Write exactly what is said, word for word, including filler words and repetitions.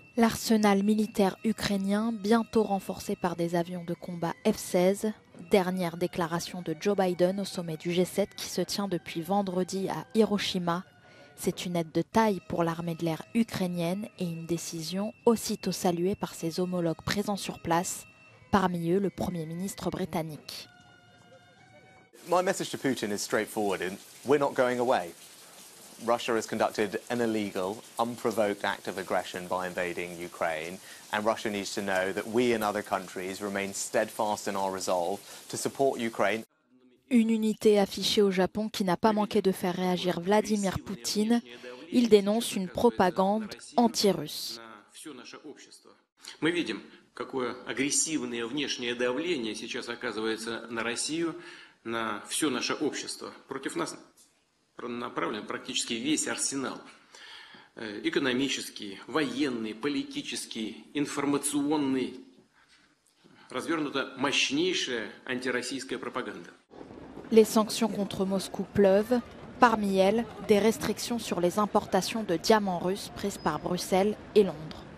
L'arsenal militaire ukrainien, bientôt renforcé par des avions de combat F seize, dernière déclaration de Joe Biden au sommet du G sept qui se tient depuis vendredi à Hiroshima. C'est une aide de taille pour l'armée de l'air ukrainienne et une décision aussitôt saluée par ses homologues présents sur place, parmi eux le Premier ministre britannique. My message to Putin is straightforward. We're not going away. Russia has conducted an illegal, unprovoked act of aggression by invading Ukraine, and Russia needs to know that we and other countries remain steadfast in our resolve to support Ukraine. Une unité affichée au Japon qui n'a pas manqué de faire réagir Vladimir Poutine. Il dénonce une propagande anti-russe. Мы видим, какое агрессивное внешнее давление сейчас оказывается на Россию, на все наше общество. Против нас направлен практически весь арсенал. Экономический, военный, политический, информационный. Развернута мощнейшая антироссийская пропаганда. Les sanctions contre Moscou pleuvent. Parmi elles, des restrictions sur les importations de diamants russes prises par Bruxelles et Londres.